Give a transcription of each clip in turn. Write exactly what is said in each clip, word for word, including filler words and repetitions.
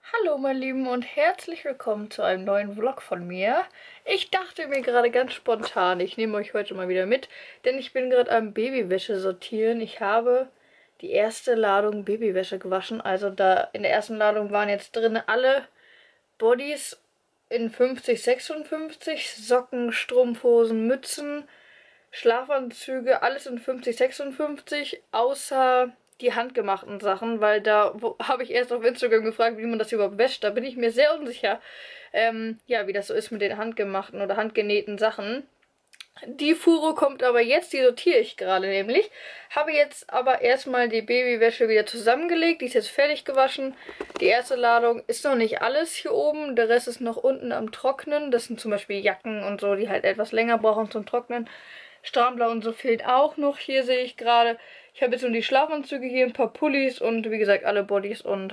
Hallo meine Lieben und herzlich willkommen zu einem neuen Vlog von mir. Ich dachte mir gerade ganz spontan, ich nehme euch heute mal wieder mit, denn ich bin gerade am Babywäsche sortieren. Ich habe die erste Ladung Babywäsche gewaschen, also da in der ersten Ladung waren jetzt drin alle Bodys in fünfzig sechsundfünfzig, Socken, Strumpfhosen, Mützen, Schlafanzüge, alles in fünfzig sechsundfünfzig, außer die handgemachten Sachen, weil da habe ich erst auf Instagram gefragt, wie man das überhaupt wäscht. Da bin ich mir sehr unsicher, ähm, ja, wie das so ist mit den handgemachten oder handgenähten Sachen. Die Fuhre kommt aber jetzt, die sortiere ich gerade nämlich. Habe jetzt aber erstmal die Babywäsche wieder zusammengelegt. Die ist jetzt fertig gewaschen. Die erste Ladung ist noch nicht alles hier oben. Der Rest ist noch unten am Trocknen. Das sind zum Beispiel Jacken und so, die halt etwas länger brauchen zum Trocknen. Strampler und so fehlt auch noch. Hier sehe ich gerade, ich habe jetzt nur die Schlafanzüge hier, ein paar Pullis und wie gesagt alle Bodys und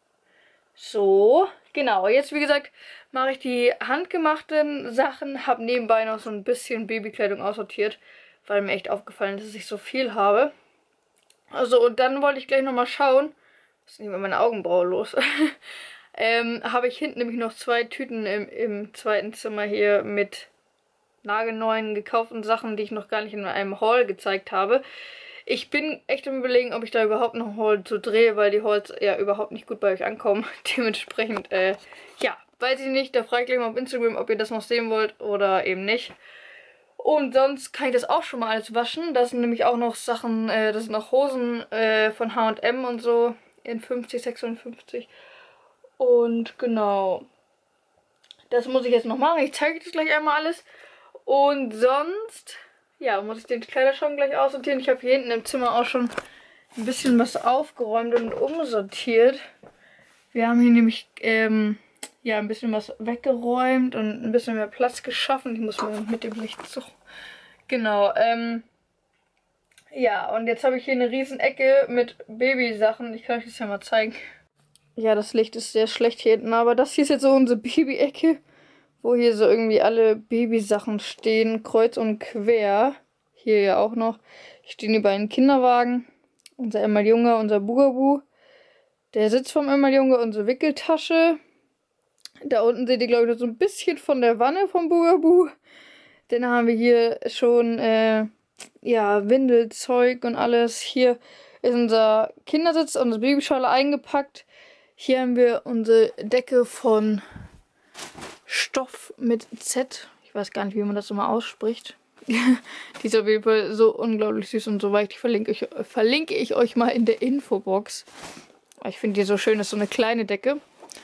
so. Genau, jetzt wie gesagt mache ich die handgemachten Sachen, habe nebenbei noch so ein bisschen Babykleidung aussortiert, weil mir echt aufgefallen ist, dass ich so viel habe. Also und dann wollte ich gleich nochmal schauen, was ist denn mit meiner Augenbraue los? ähm, habe ich hinten nämlich noch zwei Tüten im, im zweiten Zimmer hier mit nagelneuen gekauften Sachen, die ich noch gar nicht in einem Haul gezeigt habe. Ich bin echt am Überlegen, ob ich da überhaupt noch einen Haul zu drehe, weil die Hauls ja überhaupt nicht gut bei euch ankommen. Dementsprechend, äh, ja, weiß ich nicht. Da frage ich gleich mal auf Instagram, ob ihr das noch sehen wollt oder eben nicht. Und sonst kann ich das auch schon mal alles waschen. Das sind nämlich auch noch Sachen, äh, das sind noch Hosen äh, von H und M und so in fünfzig sechsundfünfzig. Und genau, das muss ich jetzt noch machen. Ich zeige euch das gleich einmal alles. Und sonst, ja, muss ich den Kleiderschrank gleich aussortieren. Ich habe hier hinten im Zimmer auch schon ein bisschen was aufgeräumt und umsortiert. Wir haben hier nämlich, ähm, ja, ein bisschen was weggeräumt und ein bisschen mehr Platz geschaffen. Ich muss mir mit dem Licht so... Genau, ähm... ja, und jetzt habe ich hier eine riesen Ecke mit Babysachen. Ich kann euch das ja mal zeigen. Ja, das Licht ist sehr schlecht hier hinten, aber das hier ist jetzt so unsere Baby-Ecke, wo hier so irgendwie alle Babysachen stehen, kreuz und quer. Hier ja auch noch. Hier stehen die beiden Kinderwagen. Unser Emmal-Junge, unser Bugabu. Der Sitz vom Emmal-Junge, unsere Wickeltasche. Da unten seht ihr, glaube ich, noch so ein bisschen von der Wanne vom Bugabu. Dann haben wir hier schon, äh, ja, Windelzeug und alles. Hier ist unser Kindersitz, unsere Babyschale eingepackt. Hier haben wir unsere Decke von Stoff mit Z. Ich weiß gar nicht, wie man das immer ausspricht. Die ist auf jeden Fall so unglaublich süß und so weich. Die verlinke ich, verlinke ich euch mal in der Infobox. Ich finde die so schön, das ist so eine kleine Decke.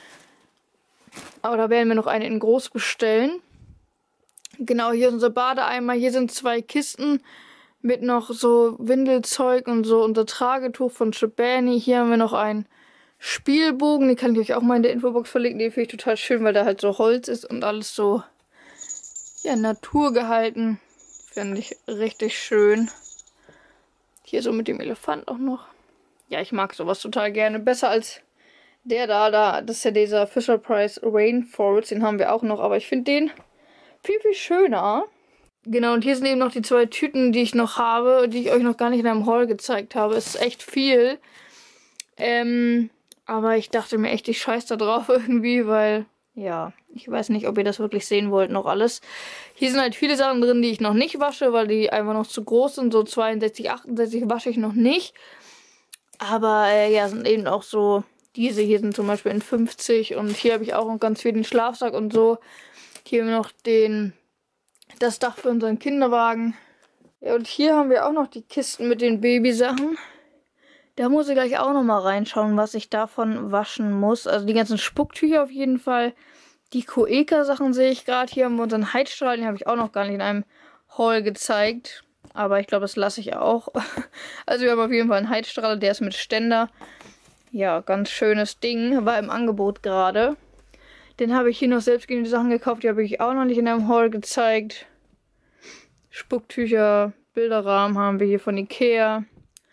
Aber da werden wir noch eine in groß bestellen. Genau, hier ist unser Badeeimer. Hier sind zwei Kisten mit noch so Windelzeug und so unser Tragetuch von Chobani. Hier haben wir noch einen Spielbogen, den kann ich euch auch mal in der Infobox verlinken. Den finde ich total schön, weil da halt so Holz ist und alles so, ja, Natur gehalten. Finde ich richtig schön. Hier so mit dem Elefant auch noch. Ja, ich mag sowas total gerne. Besser als der da, da. Das ist ja dieser Fisher-Price Rainforest, den haben wir auch noch. Aber ich finde den viel, viel schöner. Genau, und hier sind eben noch die zwei Tüten, die ich noch habe, die ich euch noch gar nicht in einem Haul gezeigt habe. Es ist echt viel. Ähm... Aber ich dachte mir echt, ich scheiß da drauf irgendwie, weil, ja, ich weiß nicht, ob ihr das wirklich sehen wollt, noch alles. Hier sind halt viele Sachen drin, die ich noch nicht wasche, weil die einfach noch zu groß sind. So zweiundsechzig, achtundsechzig wasche ich noch nicht. Aber, äh, ja, sind eben auch so, diese hier sind zum Beispiel in fünfzig. Und hier habe ich auch noch ganz viel den Schlafsack und so. Hier haben wir noch den, das Dach für unseren Kinderwagen. Ja, und hier haben wir auch noch die Kisten mit den Babysachen. Da muss ich gleich auch noch mal reinschauen, was ich davon waschen muss. Also die ganzen Spucktücher auf jeden Fall. Die Coeca-Sachen sehe ich gerade. Hier haben wir unseren Heizstrahl. Den habe ich auch noch gar nicht in einem Haul gezeigt. Aber ich glaube, das lasse ich auch. Also wir haben auf jeden Fall einen Heizstrahler. Der ist mit Ständer. Ja, ganz schönes Ding. War im Angebot gerade. Den habe ich hier noch selbstgenähte Sachen gekauft. Die habe ich auch noch nicht in einem Haul gezeigt. Spucktücher, Bilderrahmen haben wir hier von Ikea.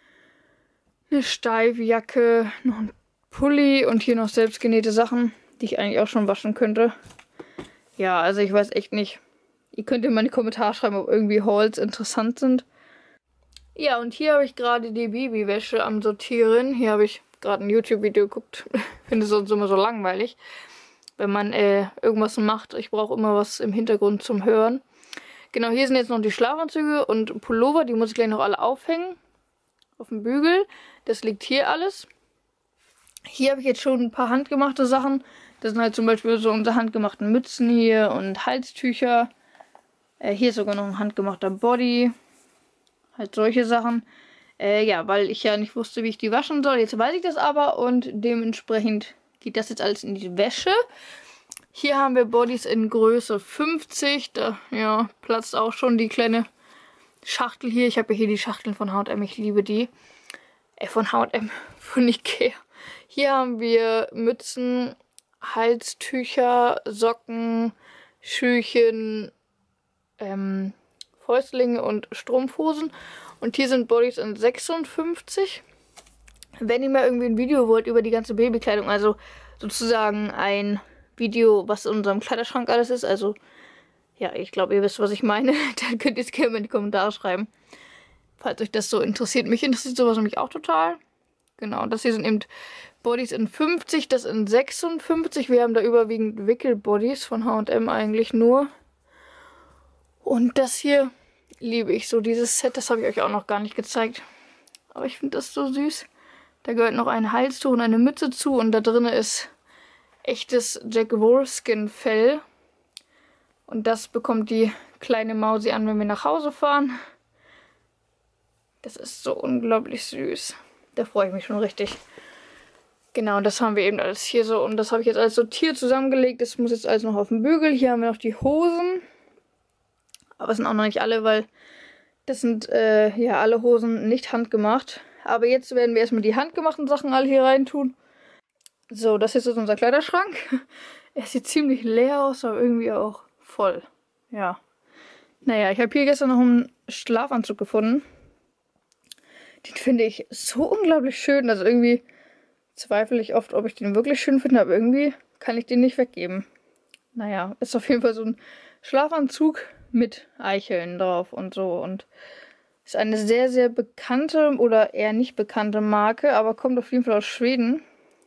Eine Steifjacke, noch ein Pulli und hier noch selbstgenähte Sachen, die ich eigentlich auch schon waschen könnte. Ja, also ich weiß echt nicht. Ihr könnt in meine Kommentare schreiben, ob irgendwie Hauls interessant sind. Ja, und hier habe ich gerade die Babywäsche am Sortieren. Hier habe ich gerade ein YouTube-Video guckt. Finde es sonst immer so langweilig, wenn man äh, irgendwas macht. Ich brauche immer was im Hintergrund zum Hören. Genau, hier sind jetzt noch die Schlafanzüge und Pullover. Die muss ich gleich noch alle aufhängen. Auf dem Bügel. Das liegt hier alles. Hier habe ich jetzt schon ein paar handgemachte Sachen. Das sind halt zum Beispiel so unsere handgemachten Mützen hier und Halstücher. Äh, hier ist sogar noch ein handgemachter Body. Halt solche Sachen. Äh, ja, weil ich ja nicht wusste, wie ich die waschen soll. Jetzt weiß ich das aber und dementsprechend geht das jetzt alles in die Wäsche. Hier haben wir Bodies in Größe fünfzig. Da ja, platzt auch schon die kleine Schachtel hier. Ich habe ja hier die Schachteln von H und M. Ich liebe die. Äh, von H und M. Von Ikea. Hier haben wir Mützen, Halstücher, Socken, Schüchen, ähm, Fäustlinge und Strumpfhosen. Und hier sind Bodies in sechsundfünfzig. Wenn ihr mal irgendwie ein Video wollt über die ganze Babykleidung, also sozusagen ein Video, was in unserem Kleiderschrank alles ist, also ja, ich glaube, ihr wisst, was ich meine, dann könnt ihr es gerne in die Kommentare schreiben, falls euch das so interessiert. Mich interessiert sowas nämlich auch total. Genau, das hier sind eben Bodies in fünfzig, das in sechsundfünfzig. Wir haben da überwiegend Wickelbodies von H und M eigentlich nur. Und das hier liebe ich so, dieses Set, das habe ich euch auch noch gar nicht gezeigt. Aber ich finde das so süß. Da gehört noch ein Halstuch und eine Mütze zu und da drin ist echtes Jack Wolfskin Fell. Und das bekommt die kleine Mausi an, wenn wir nach Hause fahren. Das ist so unglaublich süß. Da freue ich mich schon richtig. Genau, und das haben wir eben alles hier so. Und das habe ich jetzt alles sortiert zusammengelegt. Das muss jetzt alles noch auf dem Bügel. Hier haben wir noch die Hosen. Aber es sind auch noch nicht alle, weil das sind äh, ja alle Hosen nicht handgemacht. Aber jetzt werden wir erstmal die handgemachten Sachen alle hier rein tun. So, das ist jetzt unser Kleiderschrank. Er sieht ziemlich leer aus, aber irgendwie auch voll. Ja. Naja, ich habe hier gestern noch einen Schlafanzug gefunden. Den finde ich so unglaublich schön. Also irgendwie zweifle ich oft, ob ich den wirklich schön finde, aber irgendwie kann ich den nicht weggeben. Naja, ist auf jeden Fall so ein Schlafanzug mit Eicheln drauf und so. Und ist eine sehr, sehr bekannte oder eher nicht bekannte Marke, aber kommt auf jeden Fall aus Schweden.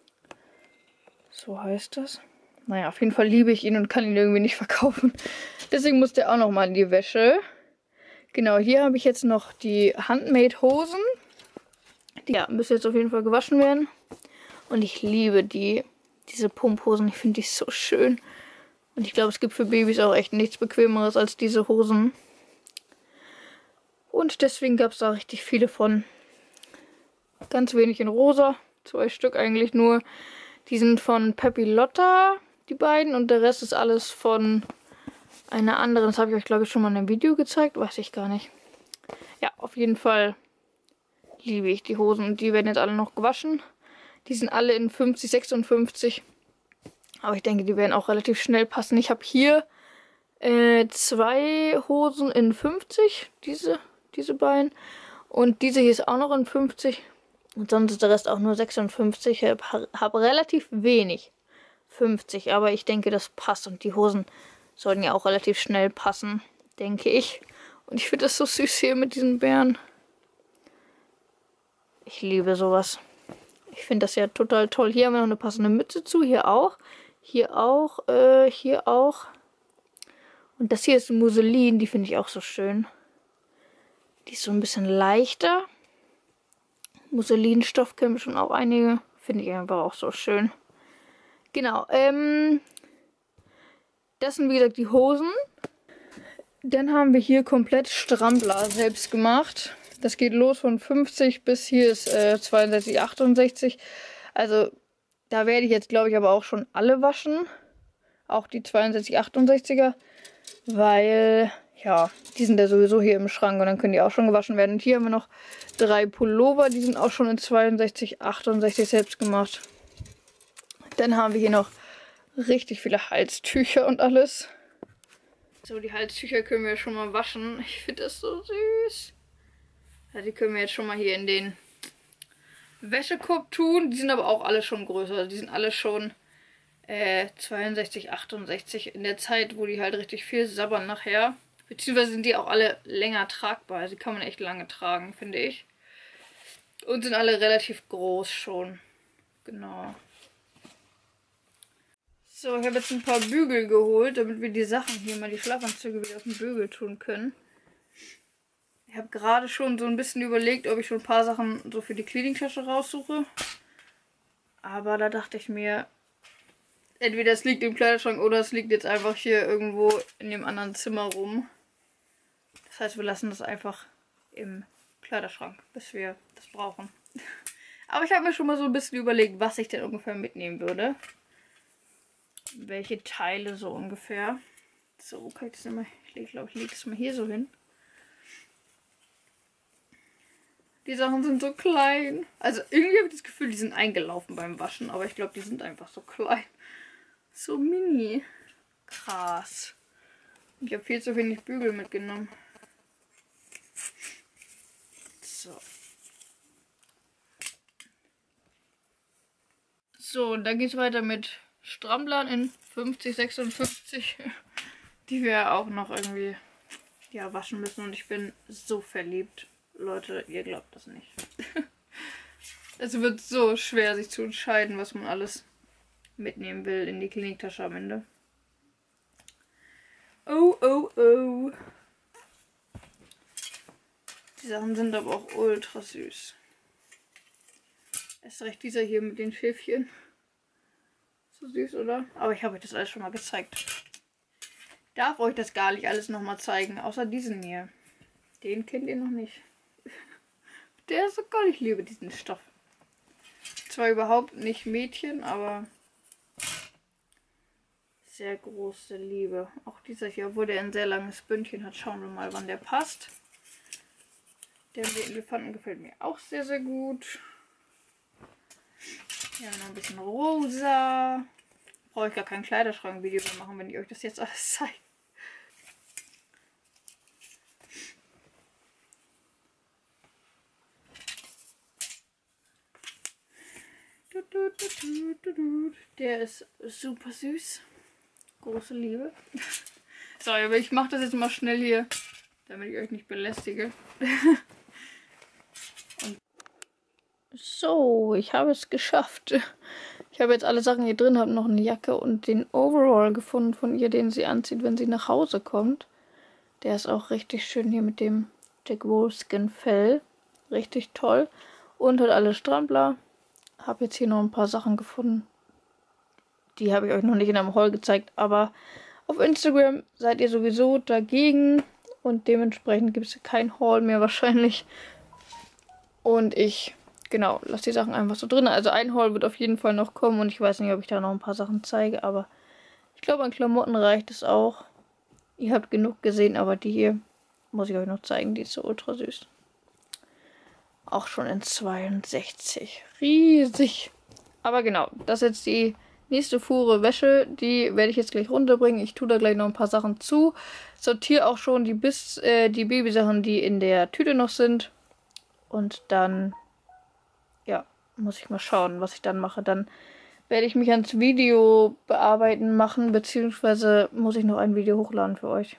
So heißt das. Naja, auf jeden Fall liebe ich ihn und kann ihn irgendwie nicht verkaufen. Deswegen muss der auch nochmal in die Wäsche. Genau, hier habe ich jetzt noch die Handmade-Hosen. Die ja, müssen jetzt auf jeden Fall gewaschen werden. Und ich liebe die, diese Pumphosen. Ich finde die so schön. Und ich glaube, es gibt für Babys auch echt nichts Bequemeres als diese Hosen. Und deswegen gab es da richtig viele von. Ganz wenig in rosa. Zwei Stück eigentlich nur. Die sind von Pepilotta, die beiden. Und der Rest ist alles von einer anderen. Das habe ich euch, glaube ich, schon mal in einem Video gezeigt. Weiß ich gar nicht. Ja, auf jeden Fall liebe ich die Hosen. Und die werden jetzt alle noch gewaschen. Die sind alle in fünfzig, sechsundfünfzig. Aber ich denke, die werden auch relativ schnell passen. Ich habe hier äh, zwei Hosen in fünfzig. Diese, diese beiden. Und diese hier ist auch noch in fünfzig. Und sonst ist der Rest auch nur sechsundfünfzig. Ich habe hab relativ wenig fünfzig. Aber ich denke, das passt. Und die Hosen sollten ja auch relativ schnell passen, denke ich. Und ich finde das so süß hier mit diesen Bären. Ich liebe sowas. Ich finde das ja total toll. Hier haben wir noch eine passende Mütze zu. Hier auch. Hier auch. Äh, hier auch. Und das hier ist Musselin. Die finde ich auch so schön. Die ist so ein bisschen leichter. Musselinstoff kennen wir schon auch einige. Finde ich einfach auch so schön. Genau. Ähm, das sind wie gesagt die Hosen. Dann haben wir hier komplett Strampler selbst gemacht. Das geht los von fünfzig bis hier ist äh, zweiundsechzig, achtundsechzig. Also da werde ich jetzt, glaube ich, aber auch schon alle waschen. Auch die zweiundsechzig, achtundsechziger. Weil, ja, die sind ja sowieso hier im Schrank und dann können die auch schon gewaschen werden. Und hier haben wir noch drei Pullover. Die sind auch schon in zweiundsechzig, achtundsechzig selbst gemacht. Dann haben wir hier noch richtig viele Halstücher und alles. So, die Halstücher können wir schon mal waschen. Ich finde das so süß. Ja, die können wir jetzt schon mal hier in den Wäschekorb tun. Die sind aber auch alle schon größer. Die sind alle schon äh, zweiundsechzig, achtundsechzig. In der Zeit, wo die halt richtig viel sabbern nachher. Beziehungsweise sind die auch alle länger tragbar. Also die kann man echt lange tragen, finde ich. Und sind alle relativ groß schon. Genau. So, ich habe jetzt ein paar Bügel geholt, damit wir die Sachen hier mal, die Schlafanzüge wieder auf den Bügel tun können. Ich habe gerade schon so ein bisschen überlegt, ob ich schon ein paar Sachen so für die Cleaning-Tasche raussuche. Aber da dachte ich mir, entweder es liegt im Kleiderschrank oder es liegt jetzt einfach hier irgendwo in dem anderen Zimmer rum. Das heißt, wir lassen das einfach im Kleiderschrank, bis wir das brauchen. Aber ich habe mir schon mal so ein bisschen überlegt, was ich denn ungefähr mitnehmen würde. Welche Teile so ungefähr. So, wo kann ich das denn mal? Ich glaube, ich lege das mal hier so hin. Die Sachen sind so klein. Also irgendwie habe ich das Gefühl, die sind eingelaufen beim Waschen. Aber ich glaube, die sind einfach so klein. So mini. Krass. Ich habe viel zu wenig Bügel mitgenommen. So. So, und dann geht es weiter mit Strammlern in fünfzig, sechsundfünfzig. Die wir auch noch irgendwie ja, waschen müssen. Und ich bin so verliebt. Leute, ihr glaubt das nicht. Es wird so schwer, sich zu entscheiden, was man alles mitnehmen will in die Kliniktasche am Ende. Oh, oh, oh. Die Sachen sind aber auch ultra süß. Erst recht dieser hier mit den Schäfchen. So süß, oder? Aber ich habe euch das alles schon mal gezeigt. Ich darf euch das gar nicht alles nochmal zeigen, außer diesen hier. Den kennt ihr noch nicht. Der ist so geil, ich liebe diesen Stoff. Zwar überhaupt nicht Mädchen, aber sehr große Liebe. Auch dieser hier, obwohl der ein sehr langes Bündchen hat. Schauen wir mal, wann der passt. Der mit den Elefanten gefällt mir auch sehr, sehr gut. Hier haben wir noch ein bisschen rosa. Brauche ich gar kein Kleiderschrank-Video mehr machen, wenn ich euch das jetzt alles zeige. Der ist super süß. Große Liebe. So, aber ich mache das jetzt mal schnell hier, damit ich euch nicht belästige. Und so, ich habe es geschafft. Ich habe jetzt alle Sachen hier drin, habe noch eine Jacke und den Overall gefunden von ihr, den sie anzieht, wenn sie nach Hause kommt. Der ist auch richtig schön hier mit dem Jack Wolfskin Fell. Richtig toll. Und hat alle Strampler. Habe jetzt hier noch ein paar Sachen gefunden. Die habe ich euch noch nicht in einem Haul gezeigt, aber auf Instagram seid ihr sowieso dagegen und dementsprechend gibt es kein Haul mehr wahrscheinlich. Und ich, genau, lasse die Sachen einfach so drin. Also ein Haul wird auf jeden Fall noch kommen und ich weiß nicht, ob ich da noch ein paar Sachen zeige, aber ich glaube, an Klamotten reicht es auch. Ihr habt genug gesehen, aber die hier muss ich euch noch zeigen, die ist so ultra süß. Auch schon in zweiundsechzig. Riesig. Aber genau, das ist jetzt die nächste Fuhre Wäsche. Die werde ich jetzt gleich runterbringen. Ich tue da gleich noch ein paar Sachen zu. Sortiere auch schon die, bis, äh, die Babysachen, die in der Tüte noch sind. Und dann, ja, muss ich mal schauen, was ich dann mache. Dann werde ich mich ans Video bearbeiten machen, beziehungsweise muss ich noch ein Video hochladen für euch.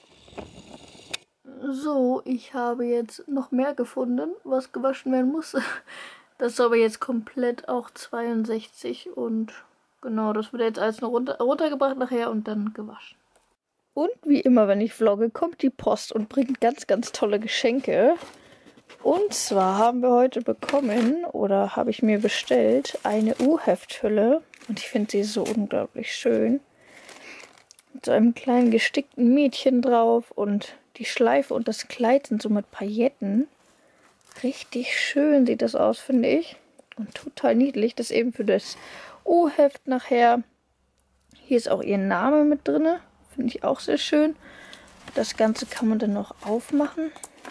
So, ich habe jetzt noch mehr gefunden, was gewaschen werden muss. Das ist aber jetzt komplett auch zweiundsechzig und genau, das wird jetzt alles noch runter, runtergebracht nachher und dann gewaschen. Und wie immer, wenn ich vlogge, kommt die Post und bringt ganz, ganz tolle Geschenke. Und zwar haben wir heute bekommen, oder habe ich mir bestellt, eine U-Hefthülle. Und ich finde sie so unglaublich schön. Mit so einem kleinen gestickten Mädchen drauf und die Schleife und das Kleid sind so mit Pailletten. Richtig schön sieht das aus, finde ich. Und total niedlich. Das eben für das U-Heft nachher. Hier ist auch ihr Name mit drin. Finde ich auch sehr schön. Das Ganze kann man dann noch aufmachen.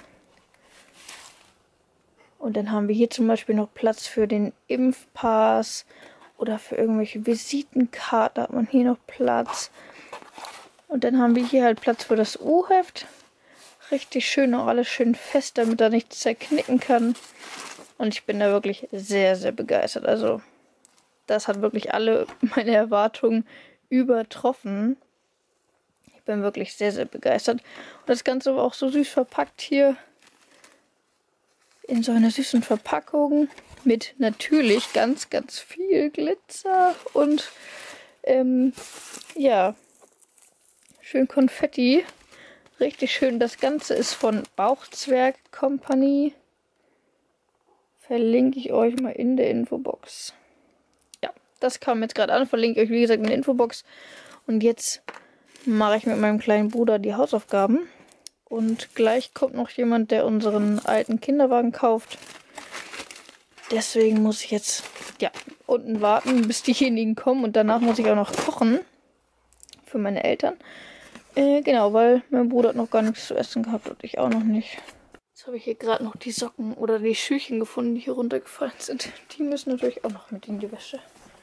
Und dann haben wir hier zum Beispiel noch Platz für den Impfpass oder für irgendwelche Visitenkarten hat man hier noch Platz. Und dann haben wir hier halt Platz für das U-Heft. Richtig schön, auch alles schön fest, damit da nichts zerknicken kann. Und ich bin da wirklich sehr, sehr begeistert. Also das hat wirklich alle meine Erwartungen übertroffen. Ich bin wirklich sehr, sehr begeistert. Und das Ganze war auch so süß verpackt hier. in so einer süßen Verpackung mit natürlich ganz, ganz viel Glitzer und ähm, ja, schön Konfetti. Richtig schön. Das Ganze ist von Bauchzwerg Company. Verlinke ich euch mal in der Infobox. Ja, das kam jetzt gerade an. Verlinke ich euch, wie gesagt, in der Infobox. Und jetzt mache ich mit meinem kleinen Bruder die Hausaufgaben. Und gleich kommt noch jemand, der unseren alten Kinderwagen kauft. Deswegen muss ich jetzt ja unten warten, bis diejenigen kommen. Und danach muss ich auch noch kochen. Für meine Eltern. Äh, genau, weil mein Bruder hat noch gar nichts zu essen gehabt und ich auch noch nicht. Jetzt habe ich hier gerade noch die Socken oder die Schüchen gefunden, die hier runtergefallen sind. Die müssen natürlich auch noch mit in die Wäsche.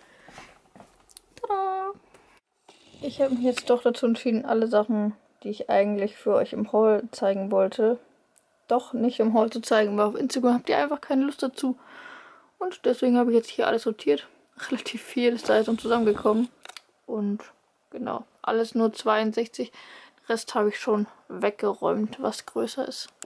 Tada! Ich habe mich jetzt doch dazu entschieden, alle Sachen, die ich eigentlich für euch im Haul zeigen wollte, doch nicht im Haul zu zeigen, weil auf Instagram habt ihr einfach keine Lust dazu. Und deswegen habe ich jetzt hier alles sortiert. Relativ viel ist da jetzt zusammengekommen. Und genau, alles nur zweiundsechzig. Den Rest habe ich schon weggeräumt, was größer ist.